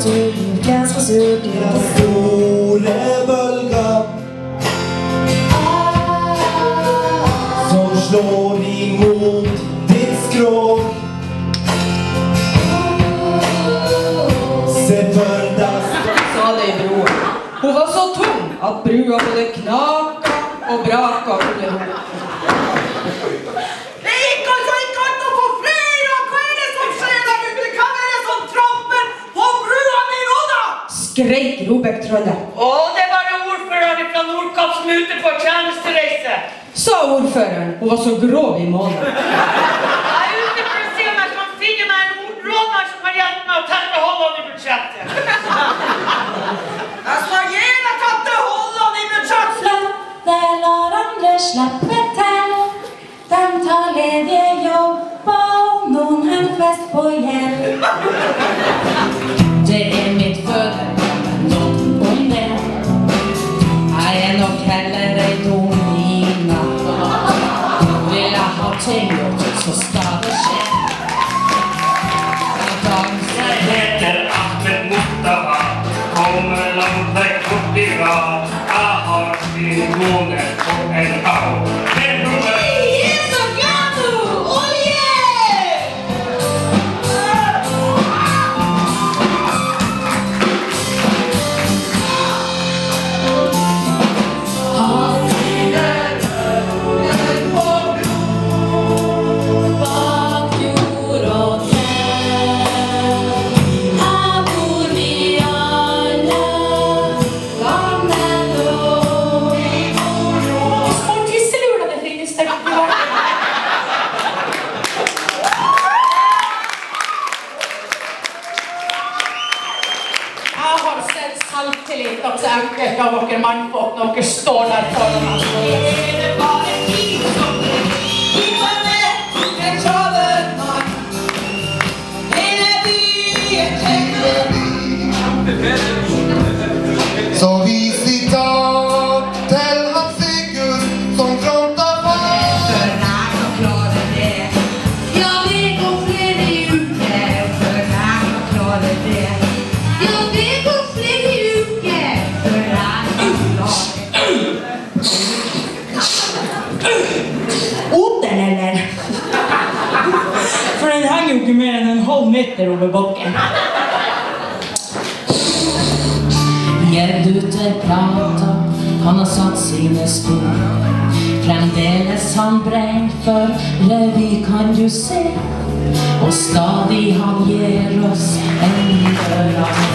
naturligt, ganska surt. Ja, store bølger som slår imot ditt skrog. Se for deg, sa det i broen. Hun var så tung at brua både knaka og braka under henne. Det gikk altså ikke an å få flere, og hva er det som skjer der ute? Hva er det som tramper på brua mi nå da? Skreik Robek-trollet. Å, det var ordføreren fra Nordvågrevyen som er ute på tjenestereise. Sa ordføreren. Hun var så grov i målet. Jeg er ute for å se om jeg kan finne meg en ordrådmann som kan hjelpe meg å tette holdene i budsjettet. Jeg skal gi deg tette holdene i budsjettet. Det lar andre slappe til. De tar ledige jobber, og noen har fest på gjeld. Det er mitt fødeland, nok om det. Jeg er nok heller ei domina. Vil jeg ha ting gjort, så skal det skje. Jeg heter Ahmed Mustafa, kommer langt vekk opp i rad. Jeg har min kone på en hav. Selvtillit og så enkelt av dere mannfolk når dere står der foran meg. Det er bare tid som det vi var med en travermann. Hele byen tenker. så vis ditt tak til han Sigurd som fronter for. Før jeg kan klare det. Ja, det går flere uker før jeg kan klare det. Ja, det går flere uker før jeg kan klare det. Oteren, eller? For den henger jo ikke mer enn en halv meter over bakken. Gjerduter prater, han har satt sine spor. Fremdeles han brenner for revy, kan du se. Og stadig han gir oss en ny øra.